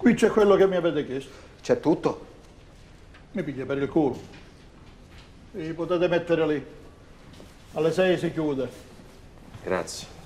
Qui c'è quello che mi avete chiesto. C'è tutto? Mi piglia per il culo. Vi potete mettere lì. Alle 6 si chiude. Grazie.